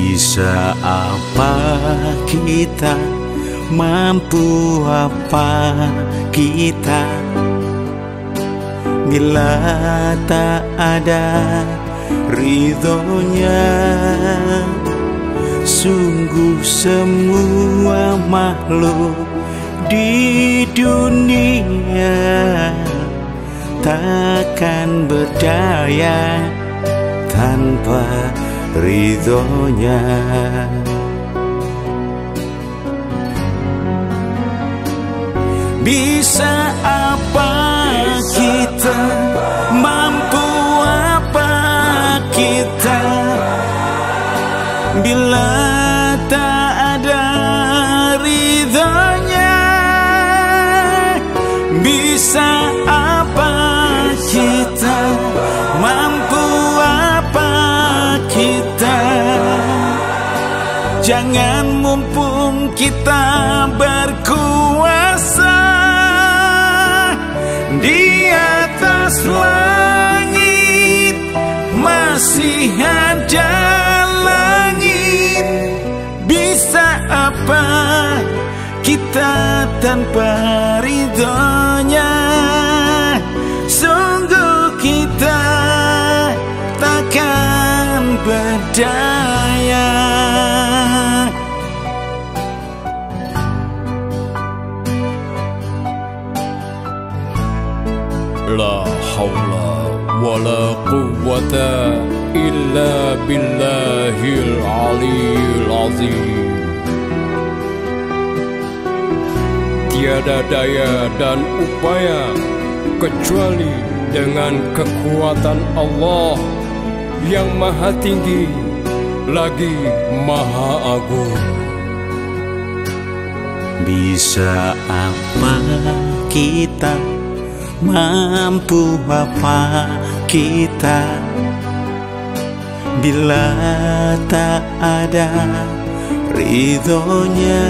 Bisa apa kita, mampu apa kita, bila tak ada ridhonya. Sungguh semua makhluk di dunia takkan berdaya tanpa ridhonya. Bisa apa kita, mampu apa kita, bila tak ada ridhonya. Bisa apa kita, mampu apa kita, jangan mumpung kita berkuasa. Di atas langit masih ada langit. Bisa apa kita tanpa ridhonya? Sungguh kita takkan berdaya. La haula wa la quwwata illa billahil aliyil azim. Tiada daya dan upaya kecuali dengan kekuatan Allah yang maha tinggi lagi maha agung. Bisa apa kita, mampu apa kita, bila tak ada ridhonya.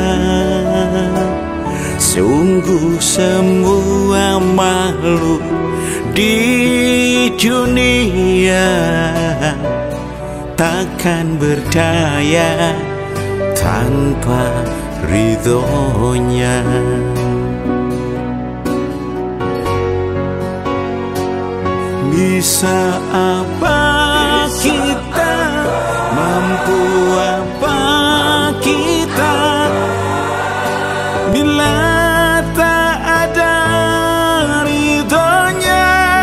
Sungguh semua makhluk di dunia takkan berdaya tanpa ridhonya. Bisa apa kita, mampu apa kita, bila tak ada ridhonya.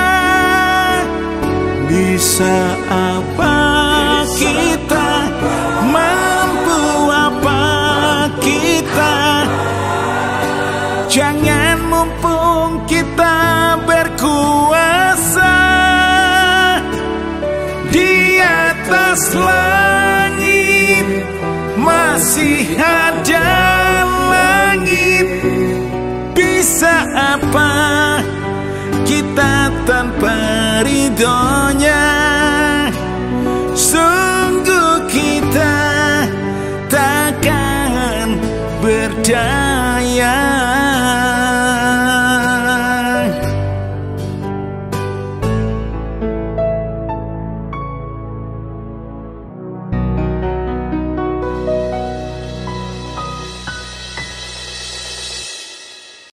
Bisa apa kita, mampu apa kita, jangan mumpung kita berkuasa. Di atas langit masih ada langit. Bisa apa kita tanpa ridhonya? Sungguh kita takkan berdaya.